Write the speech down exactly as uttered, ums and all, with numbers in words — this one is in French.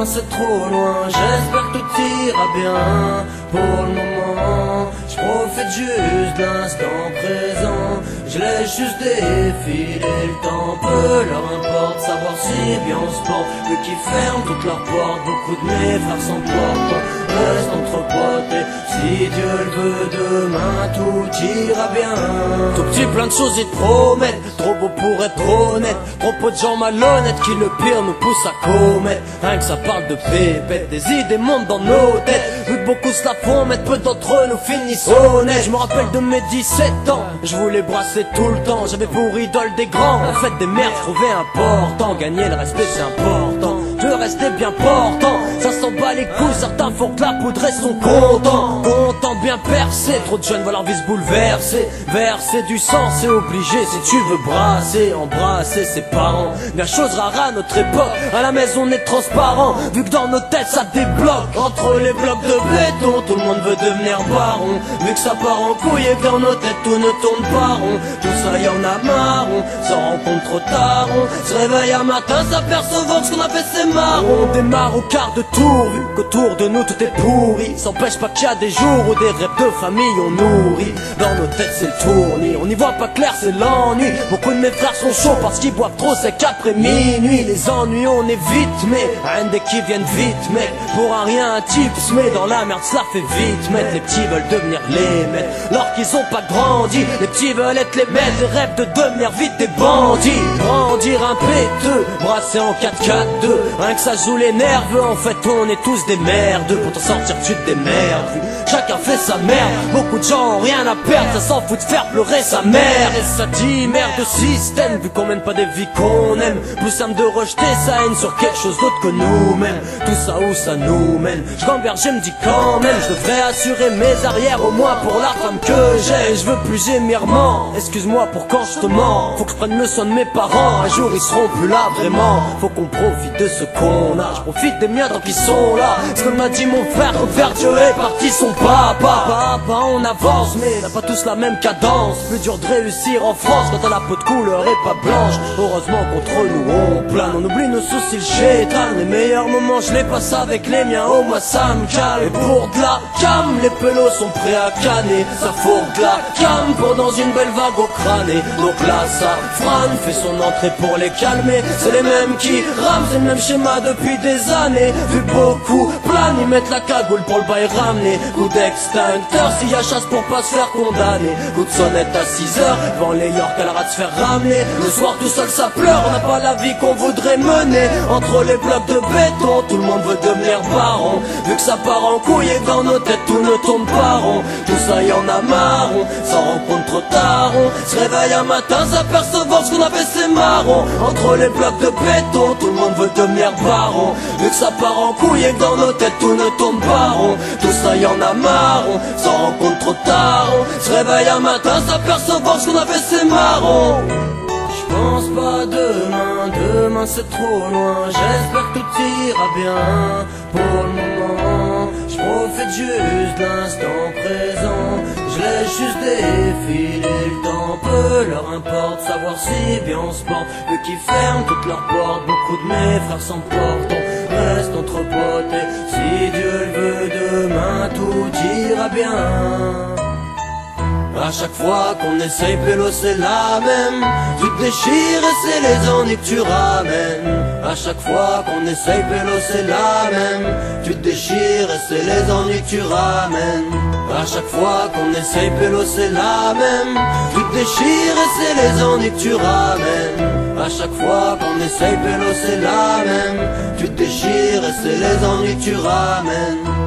demain c'est trop loin. J'espère que tout ira bien. Pour le moment, je profite juste de l'instant présent. Je laisse juste défiler le temps, peu leur importe savoir si bien on se porte. Eux qui ferment toutes leurs portes, beaucoup de mes frères s'emportent. Reste entre potes et si Dieu le veut demain tout ira bien. Tout petit plein de choses ils te promettent, trop beau pour être honnête. Trop peu de gens malhonnêtes qui le pire nous poussent à commettre. Rien que ça parle de pépette, des idées montent dans nos têtes. Vu que beaucoup se la font mettre, peu d'entre eux nous finissent honnêtes. Je me rappelle de mes dix-sept ans, je voulais brasser tout le temps. J'avais pour idole des grands, en fait des merdes, je trouvais important. Gagner le respect c'est important, de rester bien portant. Ça s'en bat les couilles, certains font que la poudre et sont contents. Contents de bien percer, trop de jeunes voient leur vie se bouleverser. Verser du sang c'est obligé si tu veux brasser. Embrasser ses parents, bien chose rare à notre époque. À la maison on est transparent, vu que dans nos têtes ça débloque. Entre les blocs de béton, tout le monde veut devenir baron. Vu que ça part en couille et que dans nos têtes tout ne tourne pas rond. Tout ça y en a marre, on s'en rend compte trop tard. On se réveille un matin s'apercevant que ce qu'on a fait c'est marron. On démarre au quart de tour, vu qu'autour de nous tout est pourri. S'empêche pas qu'il y a des jours où des rêves de famille on nourrit. Dans nos têtes c'est le tournis, on n'y voit pas clair c'est l'ennui. Beaucoup de mes frères sont chauds parce qu'ils boivent trop c'est qu'après minuit. Les ennuis on évite mais rien dès qu'ils viennent vite mec. Pour un rien un type se met dans la merde cela fait vite mettre. Les petits veulent devenir les maîtres alors qu'ils ont pas grandi. Les petits veulent être les maîtres, les rêves de devenir vite des bandits. Grandir un péteux, brasser en quatre quatre deux. Rien que ça joue les nerveux, en fait on est tous des merdes. Pour t'en sortir tu te démerdes. Chacun fait sa merde, beaucoup de gens ont rien à perdre. Ça s'en fout de faire pleurer sa mère. Et ça dit merde de système, vu qu'on mène pas des vies qu'on aime. Plus simple de rejeter sa haine sur quelque chose d'autre que nous-mêmes. Tout ça où ça nous mène, je gamberge je me dis quand même je devrais assurer mes arrières au moins pour la femme que j'ai. Je veux plus gémirement, excuse-moi pour quand je te mens. Faut que je prenne le soin de mes parents, un jour ils seront plus là vraiment. Faut qu'on profite de ce qu'on a, je profite des miens tant qu'ils sont là. Ce que m'a dit mon frère, faire Dieu est parti son papa. Papa on avance mais on n'a pas tous la même cadence. Plus dur de réussir en France quand t'as la peau de couleur et pas blanche. Heureusement contre nous on plane, on oublie nos soucis le chétan. Les meilleurs moments je les passe avec les miens, oh moi ça me calme. Et pour de la cam, les pelos sont prêts à canner. Ça faut de la cam pour dans une belle vague au crâne. Donc là ça frane, fait son entrée pour les calmer. C'est les mêmes qui rament, c'est le même schéma depuis des années. Vu beaucoup plan, ils mettent la cagoule pour le bail ramener. Coup d'extincteur s'il y a chasse pour pas se faire condamner. Coup de sonnette à six heures, devant les York elle rate de se faire ramener. Le soir tout seul ça pleure, on n'a pas la vie qu'on voudrait mener. Entre les blocs de béton, tout le monde veut devenir baron. Vu que ça part en couille et que dans nos têtes tout ne tourne pas rond. Tout ça y en a marre, on s'en rend compte trop tard. On se réveille un matin s'apercevant ce qu'on a fait c'est marron. Entre les blocs de béton, tout le monde veut devenir baron. Vu que ça part en couille et que dans nos têtes tout ne tourne pas rond. Tout ça y en a marre, on s'en rend compte trop tard. On se réveille un matin s'apercevant ce qu'on a fait c'est marron. Je pense pas demain, demain c'est trop loin. J'espère que tout ira bien. Pour le moment, je profite juste de l'instant présent. Je laisse juste défiler le temps, peu leur importe savoir si bien on se porte. Eux qui ferment toutes leurs portes, beaucoup de mes frères s'emportent. On reste entre potes et si Dieu le veut demain tout ira bien. À chaque fois qu'on essaye pélo c'est la même. Tu te déchires et c'est les ennuis que tu ramènes. À chaque fois qu'on essaye pélo c'est la même. Tu te déchires et c'est les ennuis que tu ramènes. À chaque fois qu'on essaye pélo c'est la même. Tu te déchires et c'est les ennuis que tu ramènes. À chaque fois qu'on essaye pélo c'est la même. Tu te déchires et c'est les ennuis que tu ramènes.